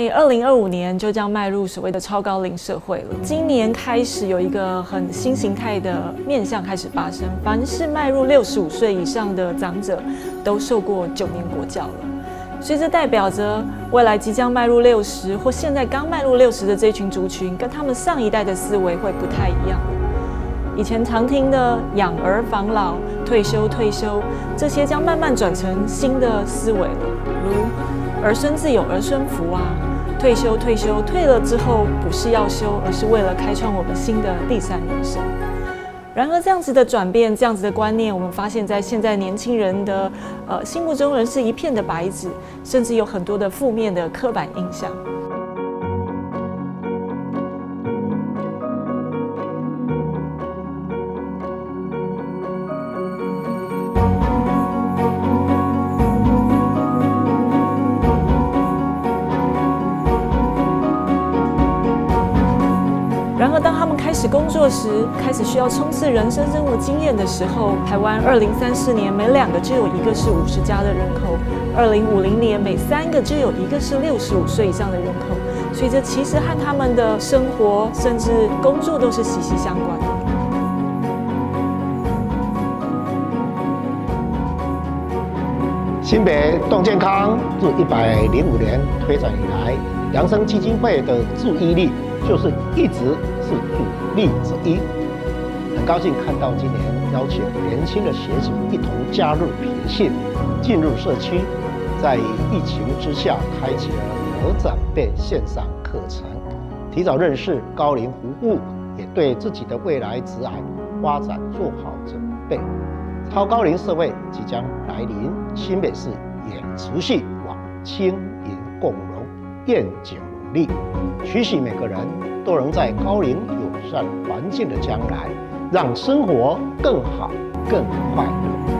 在2025年就将迈入所谓的超高龄社会了。今年开始有一个很新形态的面向开始发生，凡是迈入65岁以上的长者，都受过9年国教了。所以这代表着未来即将迈入60，或现在刚迈入60的这群族群，跟他们上一代的思维会不太一样。以前常听的养儿防老、退休，这些将慢慢转成新的思维了，如儿孙自有儿孙福啊，退休，退了之后不是要休，而是为了开创我们新的第3人生。然而，这样子的转变，这样子的观念，我们发现在现在年轻人的心目中仍是一片的白纸，甚至有很多的负面的刻板印象。然而，当他们开始工作时，开始需要冲刺人生生活经验的时候，台湾2034年每2个就有1个是50加的人口，2050年每3个就有1个是65岁以上的人口，所以这其实和他们的生活甚至工作都是息息相关的。 新北动健康自105年推展以来，扬生基金会的注意力就是一直是主力之一。很高兴看到今年邀请年轻的学子一同加入培训，进入社区，在疫情之下开启了和长辈线上课程，提早认识高龄服务，也对自己的未来职涯发展做好准备。超高龄社会即将来临，新北市也持续往青银共荣愿景努力，期许每个人都能在高龄友善环境的将来，让生活更好、更快乐。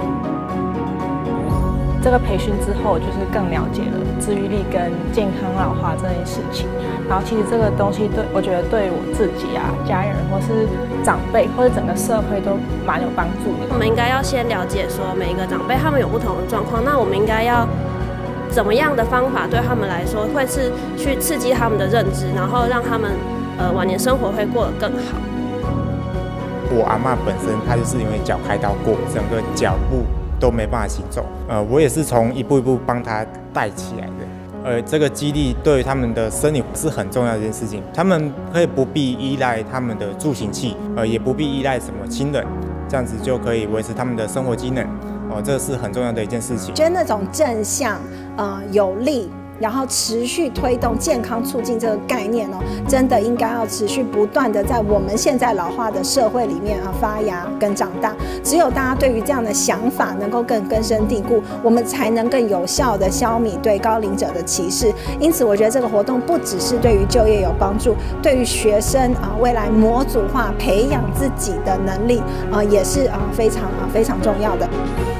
这个培训之后，就是更了解了自愈力跟健康老化这件事情。然后，其实这个东西我觉得对我自己啊、家人或是长辈或者整个社会都蛮有帮助的。 我们应该要先了解说每一个长辈他们有不同的状况，那我们应该要怎么样的方法对他们来说会是去刺激他们的认知，然后让他们晚年生活会过得更好。 我阿嬷本身她就是因为脚开刀过，整个脚部都没办法行走。我也是从一步一步帮她带起来的。这个激励对于他们的生理是很重要的一件事情。他们可以不必依赖他们的助行器，也不必依赖什么亲人，这样子就可以维持他们的生活机能。这是很重要的一件事情。 觉得那种正向、有力，然后持续推动健康促进这个概念哦，真的应该要持续不断的在我们现在老化的社会里面发芽跟长大。只有大家对于这样的想法能够更根深蒂固，我们才能更有效的消弭对高龄者的歧视。因此，我觉得这个活动不只是对于就业有帮助，对于学生未来模组化培养自己的能力也是非常重要的。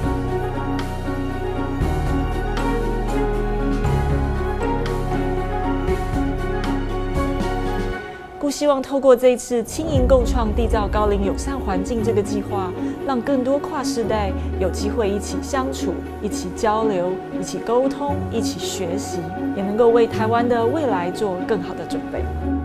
故希望透过这一次青银共创缔造高龄友善环境这个计划，让更多跨世代有机会一起相处、一起交流、一起沟通、一起学习，也能够为台湾的未来做更好的准备。